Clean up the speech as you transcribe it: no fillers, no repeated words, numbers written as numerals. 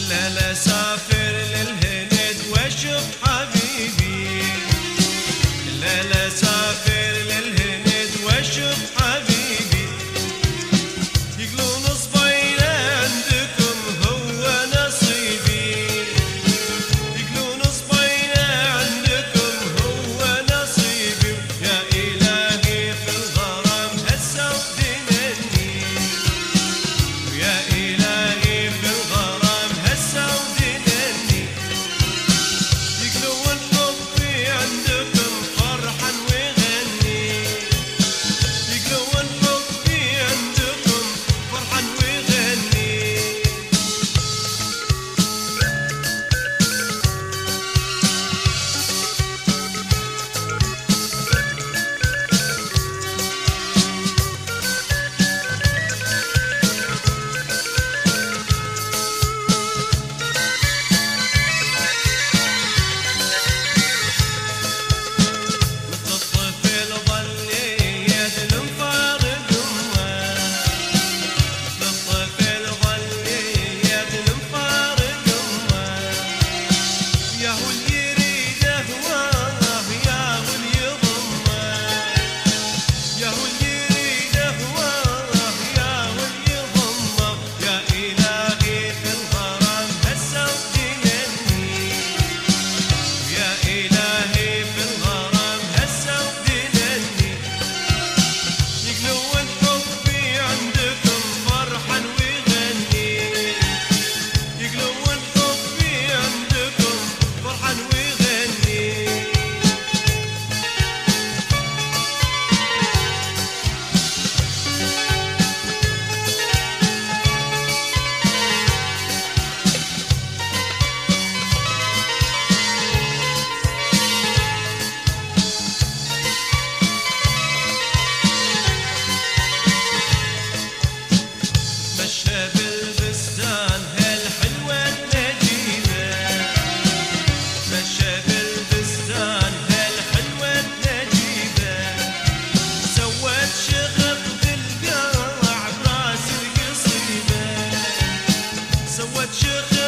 لا لا سافر للهند واشوف حبيبي، لا لا سافر للهند واشوف حبيبي، يقولون صبينا عندكم هو نصيبي، يقولون صبينا عندكم هو نصيبي، يا إلهي في الغرام هسه ودنني، يا إلهي في الغرام هسه ودنني، يقولون حبي عندكم فرحا ويغني، يقولون حبي عندكم فرحا ويغني. مثل الطفل ظل يدلم فارق أمه، مثل الطفل ظل يدلم فارق أمه، يا هو اللي يريد هواه يا هو اللي يضمه، يا هو اللي يريد هواه يا هو اللي يضمه، يا إلهي في الغرام هسه ودنني، يا إلهي في الغرام هسه ودنني، يقولون حبي عندكم فرحا ويغني، يقولون حبي عندكم فرحا ويغني. مشى بالبستان هالحلوة النجيبة، مشى بالبستان هالحلوة النجيبة، سوت شغب بالقاع براس القصيبة، سوت شغب